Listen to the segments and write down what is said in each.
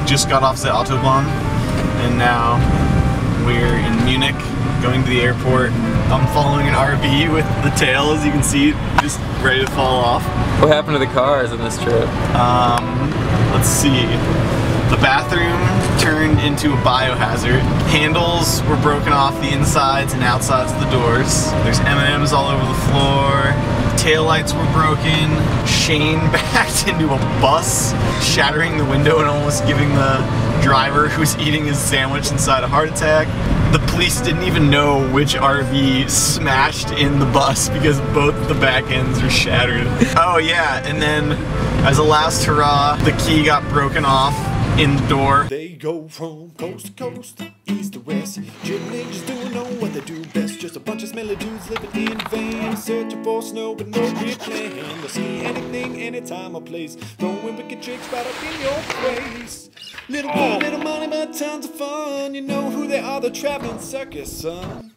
just got off the Autobahn, and now we're in Munich, going to the airport. I'm following an RV with the tail, as you can see, just ready to fall off. What happened to the cars in this trip? Let's see. The bathroom turned into a biohazard. Handles were broken off the insides and outsides of the doors. There's M&Ms all over the floor. Taillights were broken. Shane backed into a bus, shattering the window and almost giving the driver who was eating his sandwich inside a heart attack. The police didn't even know which RV smashed in the bus because both the back ends were shattered. Oh yeah, and then as a last hurrah, the key got broken off in the door. They go from coast to coast, east to west. Gym ninjas do know what they do best. Just a bunch of smelly dudes living in vans, searching for snow but no real plan. They'll see anything, anytime or place, throwing wicked tricks right up in your face. Little fun, little money, but tons of fun. You know who they are, the traveling circus, son.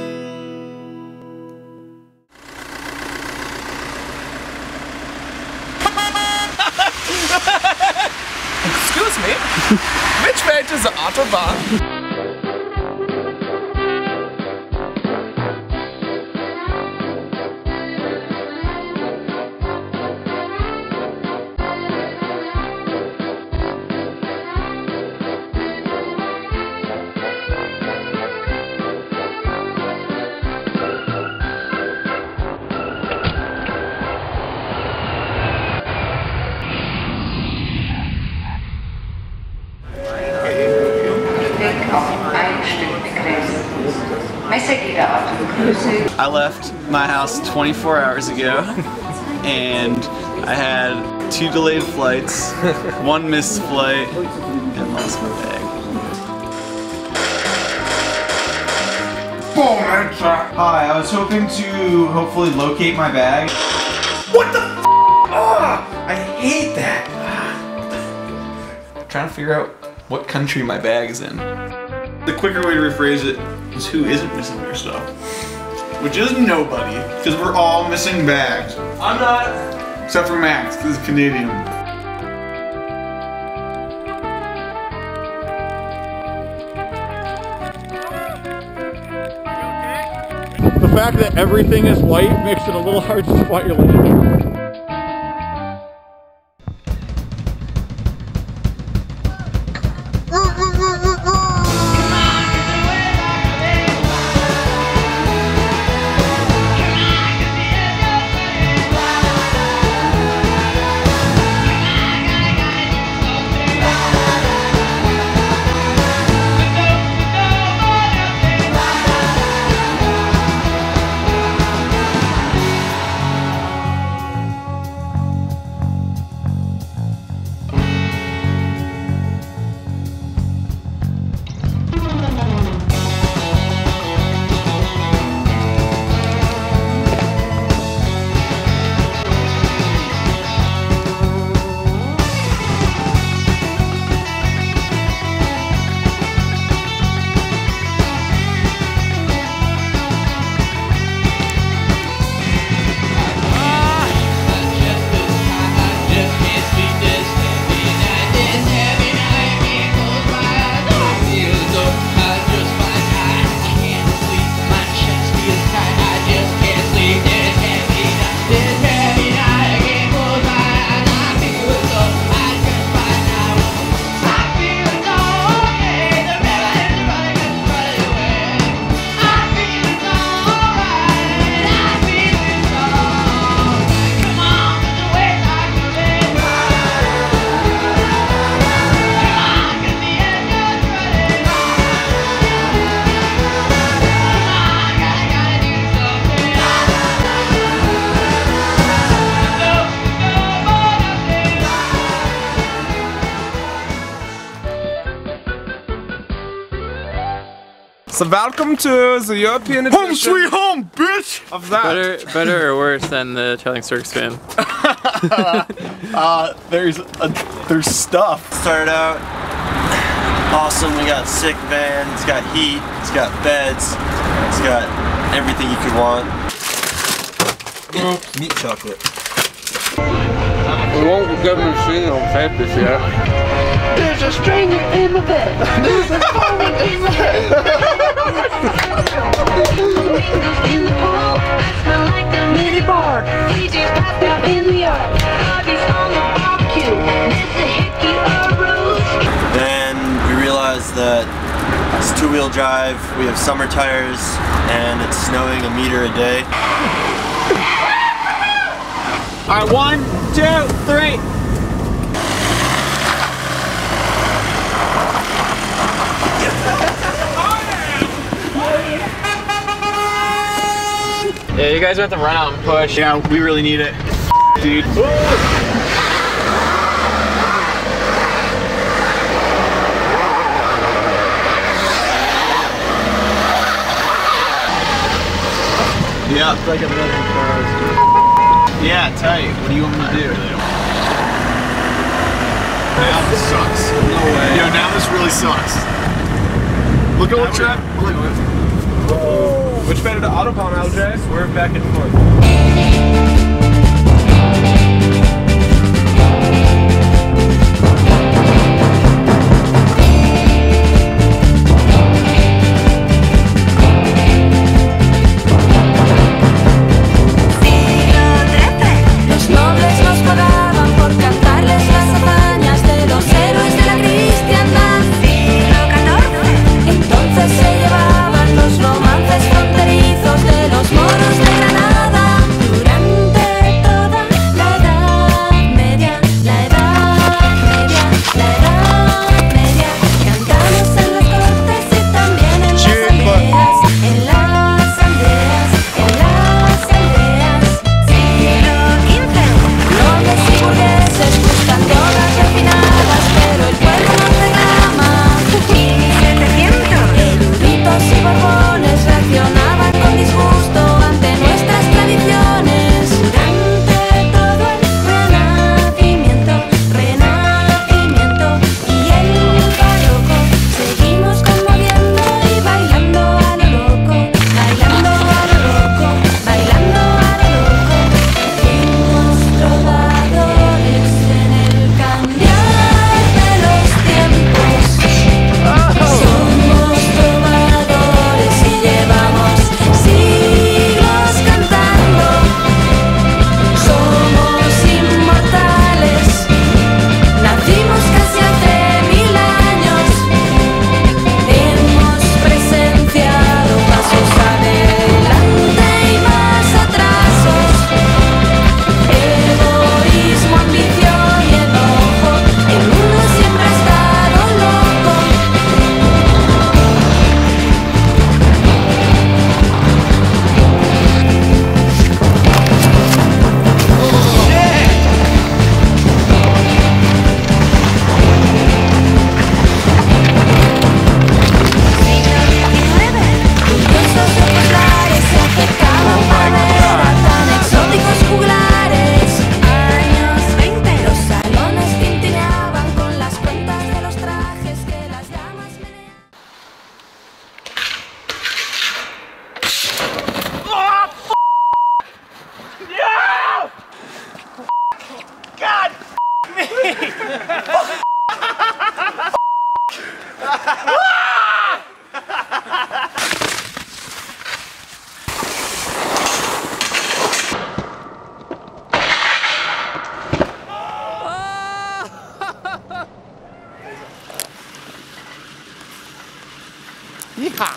Excuse me, which way is the Autobahn? I left my house 24 hours ago and I had 2 delayed flights, 1 missed flight, and lost my bag. Hi, I was hoping to hopefully locate my bag. What the f***? Oh, I hate that. I'm trying to figure out what country my bag is in. The quicker way to rephrase it is who isn't missing their stuff. Which is nobody, because we're all missing bags. I'm not. Except for Max, because he's Canadian. The fact that everything is white makes it a little hard to spot your landing. So welcome to the European edition. Home sweet home, bitch! Of that. Better or worse than the Traveling Circus fan? There's stuff. Started out awesome. We got sick van. It's got heat. It's got beds. It's got everything you could want. Meat chocolate. We won't get them to see the tape this yet. There's a stranger in the bed. There's a woman in the bed. In the pool, I smell like a mini bar. DJ passed out in the yard. Bobby's on the barbecue. Mr. Hickey arose. Then we realized that it's two-wheel drive, we have summer tires, and it's snowing 1 meter a day. All right, 1, 2, 3. Yeah, you guys have to run out and push. Yeah, we really need it, dude. Yeah. It's like a million cars. Yeah, tight. What do you want me to do? Now this sucks. No way. Yo, now this really sucks. Look at what trap. Which better to Autobahn, LJ? Swerve back and forth. Yeehaw!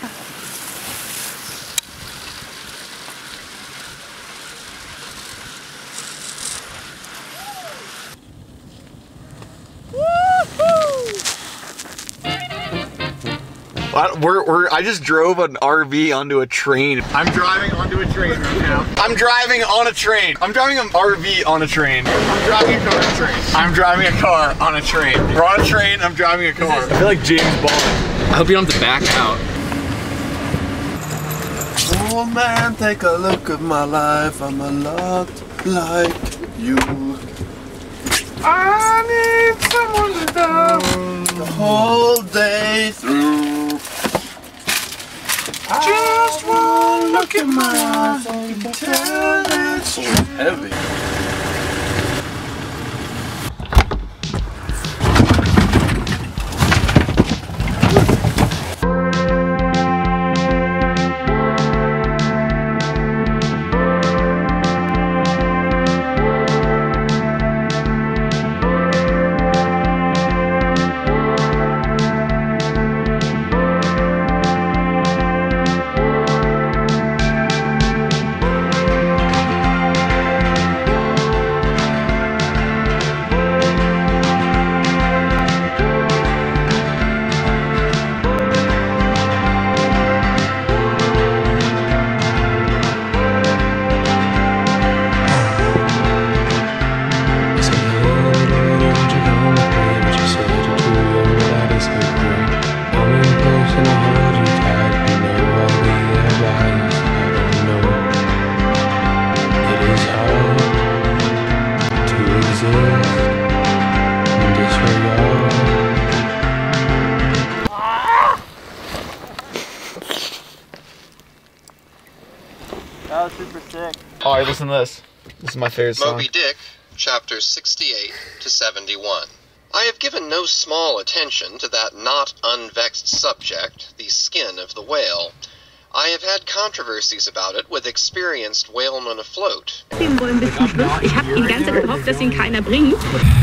I just drove an RV onto a train. I'm driving onto a train right now. I'm driving on a train. I'm driving an RV on a train. I'm driving a car on a train. I'm driving a car on a train. We're on a train, I'm driving a car. I feel like James Bond. I hope you don't have to back out. Oh man, take a look at my life. I'm a lot like you. I need someone to love the whole day through. Just one look in my eyes, I can tell it's heavy. That was super sick. Alright, listen to this. This is my favorite song. Moby Dick, chapters 68 to 71. I have given no small attention to that not unvexed subject, the skin of the whale. I have had controversies about it with experienced whalemen afloat. Den wollen bis zum Schluss. Ich habe die ganze Zeit gehofft, dass ihn keiner bringt.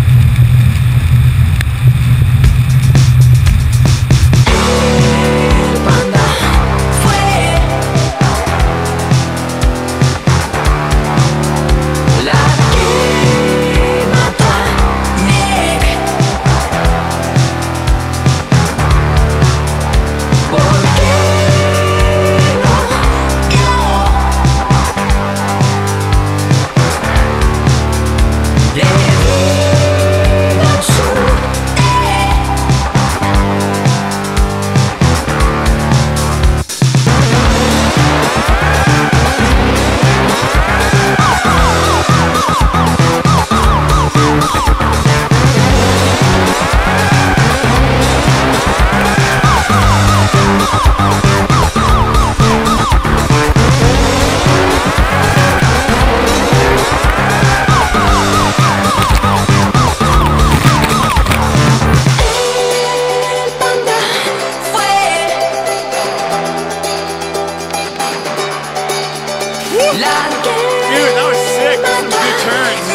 Dude, that was sick. That was some good turns.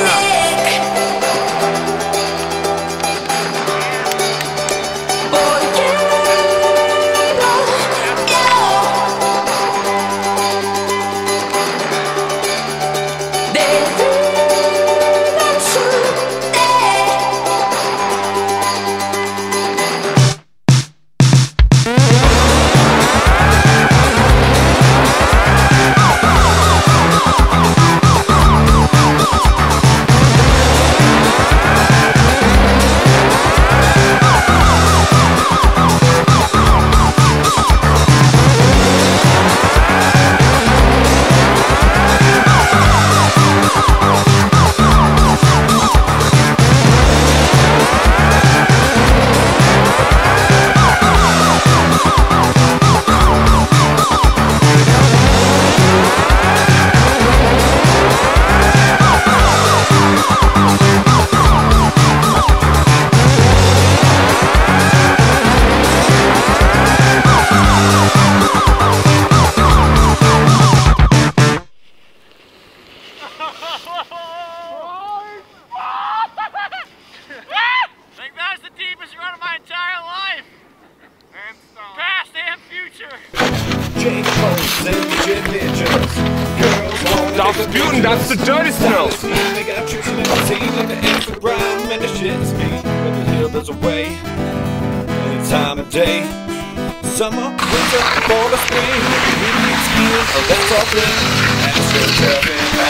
Darfst du, that's the dirty snow. They got tricks and everything like the extra rhyme and the shit is me. But the hill there's a way, any time of day. Summer, winter, fall, or spring. We need skiing, oh that's all thing. And it's so tough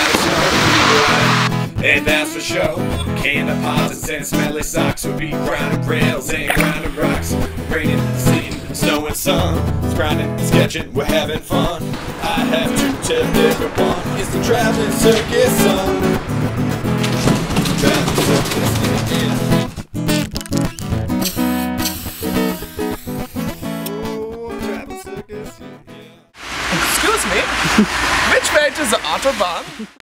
and bad snow. And that's for sure. Can deposits and smelly socks will be grinding rails and grinding rocks. Raining, sleeting, snow and sun. It's grinding, sketching, we're having fun. I have to tell everyone, it's the traveling circus song. Traveling circus, yeah. Oh, traveling circus, yeah. Excuse me, which way is the Autobahn?